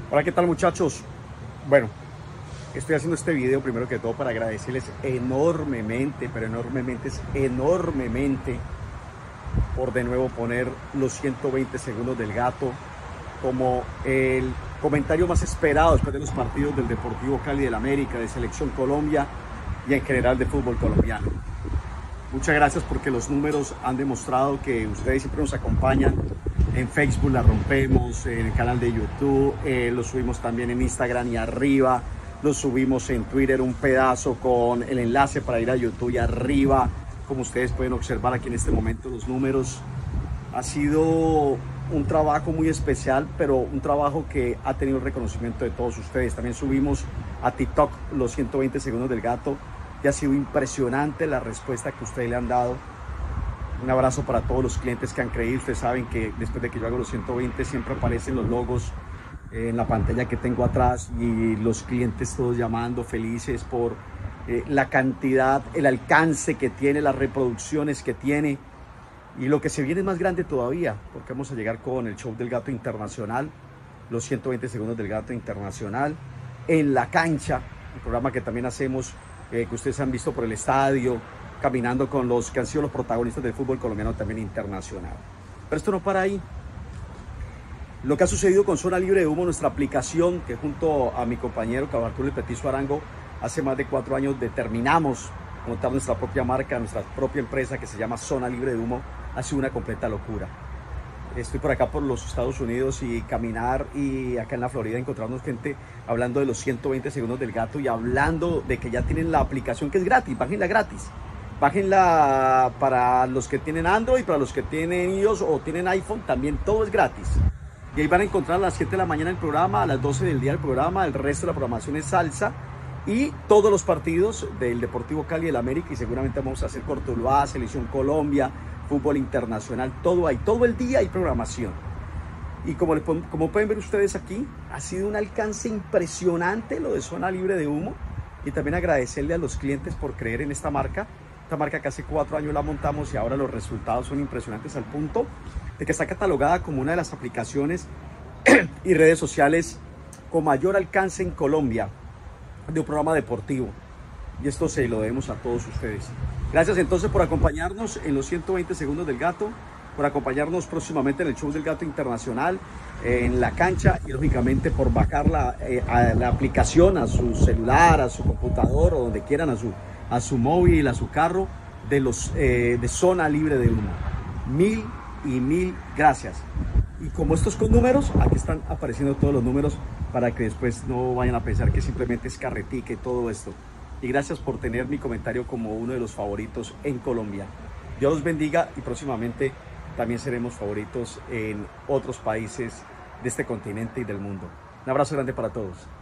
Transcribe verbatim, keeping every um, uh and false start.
Hola, ¿qué tal, muchachos? Bueno, estoy haciendo este video primero que todo para agradecerles enormemente, pero enormemente es enormemente por de nuevo poner los ciento veinte segundos del gato como el comentario más esperado después de los partidos del Deportivo Cali del América, de Selección Colombia y en general de fútbol colombiano. Muchas gracias porque los números han demostrado que ustedes siempre nos acompañan. En Facebook la rompemos, en el canal de YouTube, eh, lo subimos también en Instagram y arriba, lo subimos en Twitter un pedazo con el enlace para ir a YouTube y arriba, como ustedes pueden observar aquí en este momento los números. Ha sido un trabajo muy especial, pero un trabajo que ha tenido el reconocimiento de todos ustedes. También subimos a TikTok los ciento veinte segundos del gato y ha sido impresionante la respuesta que ustedes le han dado. Un abrazo para todos los clientes que han creído. Ustedes saben que después de que yo hago los ciento veinte siempre aparecen los logos en la pantalla que tengo atrás y los clientes todos llamando felices por eh, la cantidad, el alcance que tiene, las reproducciones que tiene. Y lo que se viene es más grande todavía, porque vamos a llegar con el show del gato internacional, los ciento veinte segundos del gato internacional, en la cancha, el programa que también hacemos, eh, que ustedes han visto por el estadio, caminando con los que han sido los protagonistas del fútbol colombiano también internacional. Pero esto no para ahí. Lo que ha sucedido con Zona Libre de Humo, nuestra aplicación, que junto a mi compañero Arturo Petizo Arango, hace más de cuatro años determinamos montar nuestra propia marca, nuestra propia empresa que se llama Zona Libre de Humo, ha sido una completa locura. Estoy por acá por los Estados Unidos y caminar y acá en la Florida encontrarnos gente hablando de los ciento veinte segundos del gato y hablando de que ya tienen la aplicación que es gratis, bájenla gratis. Bájenla para los que tienen Android, para los que tienen iOS o tienen iPhone, también todo es gratis. Y ahí van a encontrar a las siete de la mañana el programa, a las doce del día el programa, el resto de la programación es salsa y todos los partidos del Deportivo Cali del América y seguramente vamos a hacer Cortuluá, Selección Colombia, fútbol internacional, todo ahí, todo el día hay programación. Y como, le, como pueden ver ustedes aquí, ha sido un alcance impresionante lo de Zona Libre de Humo y también agradecerle a los clientes por creer en esta marca. Esta marca que hace cuatro años la montamos y ahora los resultados son impresionantes al punto de que está catalogada como una de las aplicaciones y redes sociales con mayor alcance en Colombia de un programa deportivo. Y esto se lo debemos a todos ustedes. Gracias entonces por acompañarnos en los ciento veinte segundos del gato, por acompañarnos próximamente en el show del gato internacional, eh, en la cancha y lógicamente por bajar la, eh, a la aplicación a su celular, a su computador o donde quieran, a su a su móvil, a su carro, de, los, eh, de Zona Libre de Humo. Mil y mil gracias. Y como estos con números, aquí están apareciendo todos los números para que después no vayan a pensar que simplemente es carretica y todo esto. Y gracias por tener mi comentario como uno de los favoritos en Colombia. Dios los bendiga y próximamente también seremos favoritos en otros países de este continente y del mundo. Un abrazo grande para todos.